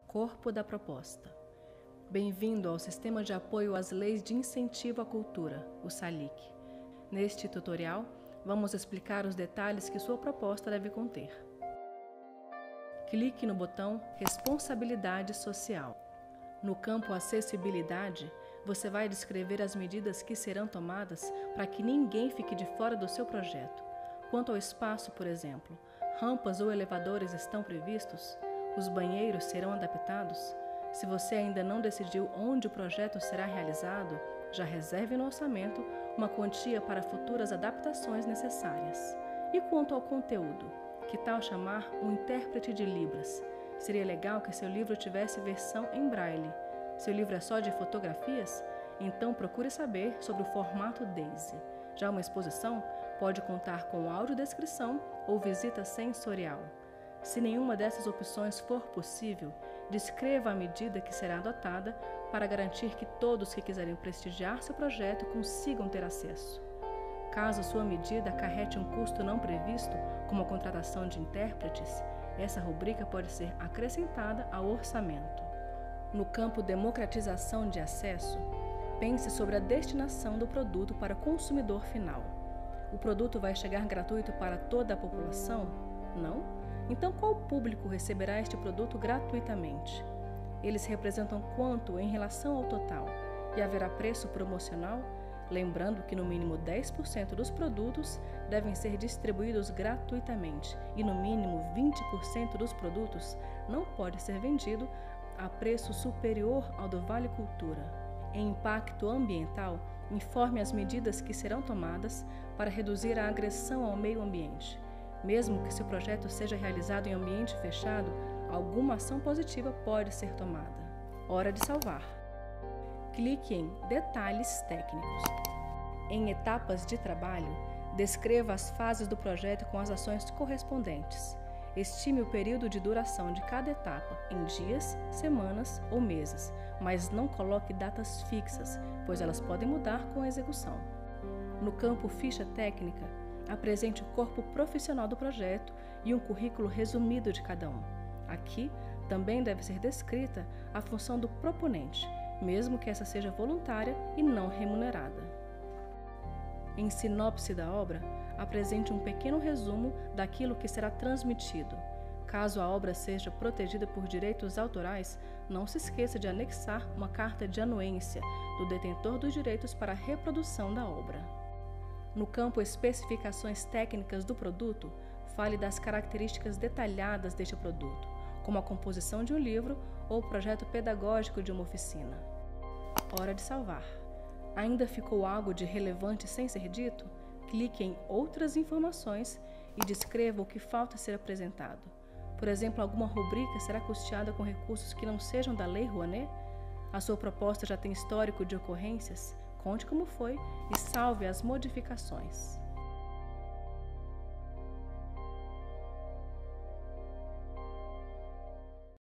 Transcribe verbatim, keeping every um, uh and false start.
Corpo da proposta. Bem-vindo ao Sistema de Apoio às Leis de Incentivo à Cultura, o SALIC. Neste tutorial, vamos explicar os detalhes que sua proposta deve conter. Clique no botão Responsabilidade Social. No campo Acessibilidade, você vai descrever as medidas que serão tomadas para que ninguém fique de fora do seu projeto. Quanto ao espaço, por exemplo, rampas ou elevadores estão previstos? Os banheiros serão adaptados? Se você ainda não decidiu onde o projeto será realizado, já reserve no orçamento uma quantia para futuras adaptações necessárias. E quanto ao conteúdo? Que tal chamar um intérprete de Libras? Seria legal que seu livro tivesse versão em braille. Seu livro é só de fotografias? Então procure saber sobre o formato DAISY. Já uma exposição pode contar com audiodescrição ou visita sensorial. Se nenhuma dessas opções for possível, descreva a medida que será adotada para garantir que todos que quiserem prestigiar seu projeto consigam ter acesso. Caso sua medida acarrete um custo não previsto, como a contratação de intérpretes, essa rubrica pode ser acrescentada ao orçamento. No campo Democratização de Acesso, pense sobre a destinação do produto para o consumidor final. O produto vai chegar gratuito para toda a população? Não? Então, qual público receberá este produto gratuitamente? Eles representam quanto em relação ao total? E haverá preço promocional? Lembrando que no mínimo dez por cento dos produtos devem ser distribuídos gratuitamente e no mínimo vinte por cento dos produtos não pode ser vendido a preço superior ao do Vale Cultura. Em impacto ambiental, informe as medidas que serão tomadas para reduzir a agressão ao meio ambiente. Mesmo que seu projeto seja realizado em ambiente fechado, alguma ação positiva pode ser tomada. Hora de salvar. Clique em Detalhes Técnicos. Em Etapas de Trabalho, descreva as fases do projeto com as ações correspondentes. Estime o período de duração de cada etapa em dias, semanas ou meses, mas não coloque datas fixas, pois elas podem mudar com a execução. No campo Ficha Técnica, apresente o corpo profissional do projeto e um currículo resumido de cada um. Aqui, também deve ser descrita a função do proponente, mesmo que essa seja voluntária e não remunerada. Em sinopse da obra, apresente um pequeno resumo daquilo que será transmitido. Caso a obra seja protegida por direitos autorais, não se esqueça de anexar uma carta de anuência do detentor dos direitos para a reprodução da obra. No campo Especificações Técnicas do produto, fale das características detalhadas deste produto, como a composição de um livro ou o projeto pedagógico de uma oficina. Hora de salvar. Ainda ficou algo de relevante sem ser dito? Clique em Outras informações e descreva o que falta ser apresentado. Por exemplo, alguma rubrica será custeada com recursos que não sejam da Lei Rouanet? A sua proposta já tem histórico de ocorrências? Conte como foi e salve as modificações.